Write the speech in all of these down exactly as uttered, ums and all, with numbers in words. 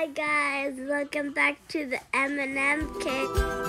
Hi guys, welcome back to the M and M Kick.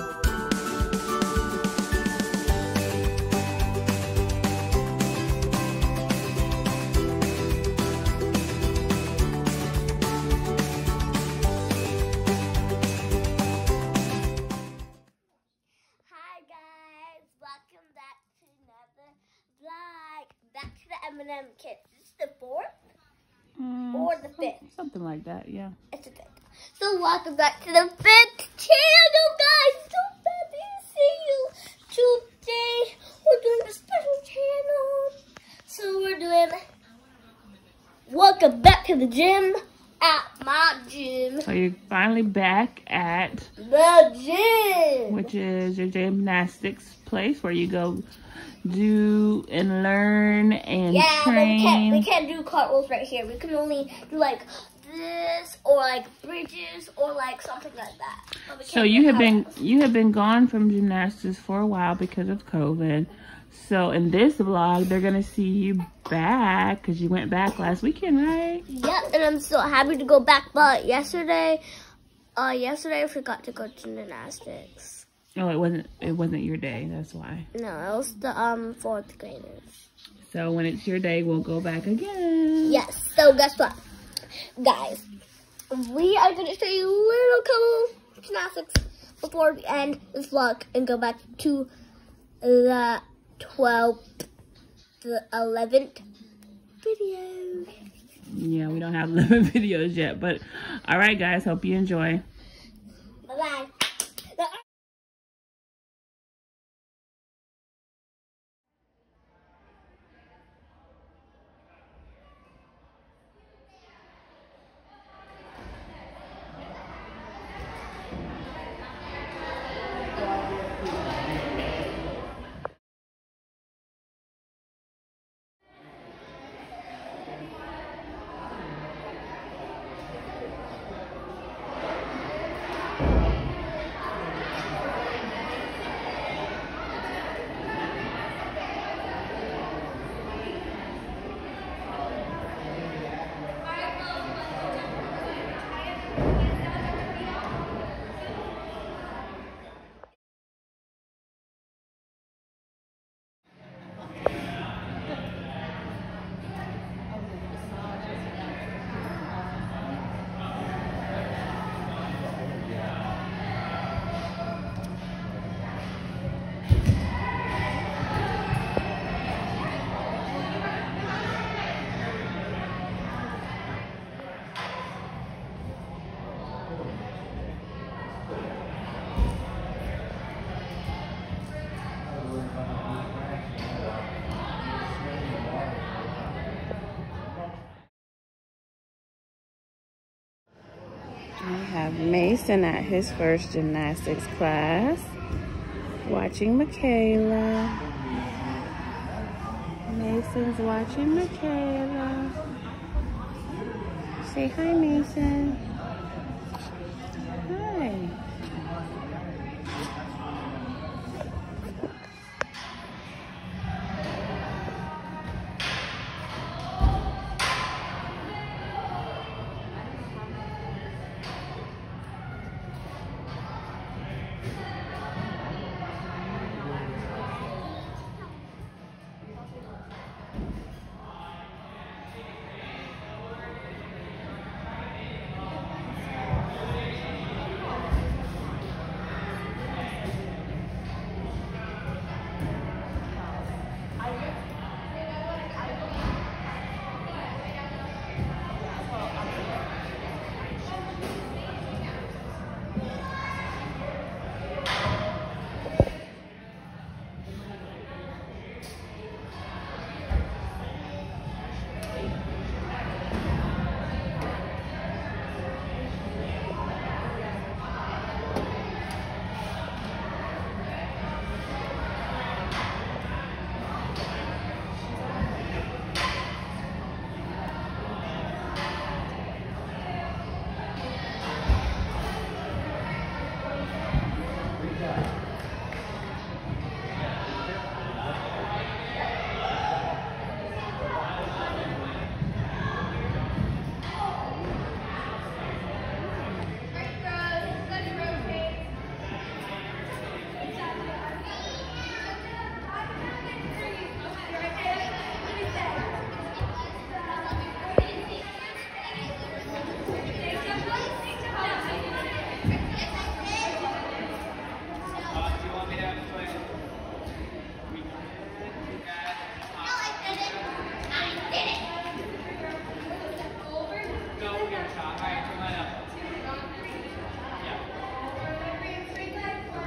Hi guys, welcome back to another vlog. Back to the M and M Kick. Is this the fourth? Mm, Or the fifth? Something like that, yeah. It's a fifth. So welcome back to the fifth channel, guys. So happy to see you. Today we're doing a special channel. So we're doing welcome back to the gym at my gym. So you're finally back at The gym, which is your gymnastics place where you go do and learn and yeah, train. but we can't we can't do cartwheels right here. We can only do like this or like bridges or like something like that. But we can't So do you have been cartwheels. you have been gone from gymnastics for a while because of COVID. So in this vlog, they're gonna see you back because you went back last weekend, right? Yeah, and I'm so happy to go back. But yesterday, uh, yesterday I forgot to go to gymnastics. Oh, it wasn't it wasn't your day. That's why. No, it was the um fourth graders. So when it's your day, we'll go back again. Yes. So guess what, guys? We are gonna show you a little couple gymnastics before we end this vlog and go back to the twelfth, the eleventh video. Yeah, we don't have eleven videos yet, but all right, guys. Hope you enjoy. Bye bye. I have Mason at his first gymnastics class, watching Mikayla. Mason's watching Mikayla. Say hi, Mason. Hi.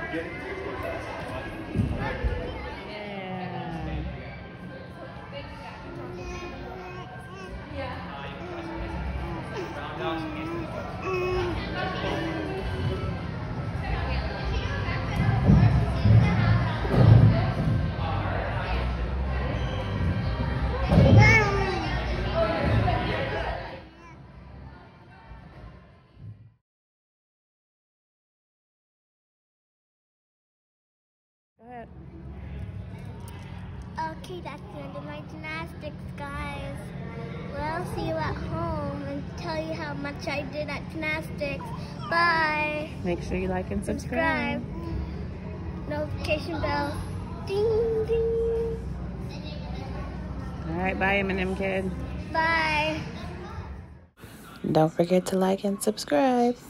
Go ahead. Okay, that's the end of my gymnastics, guys. Well, I'll see you at home and tell you how much I did at gymnastics. Bye. Make sure you like and subscribe. subscribe. Notification bell. Ding, ding. All right, bye, Eminem kid. Bye. Don't forget to like and subscribe.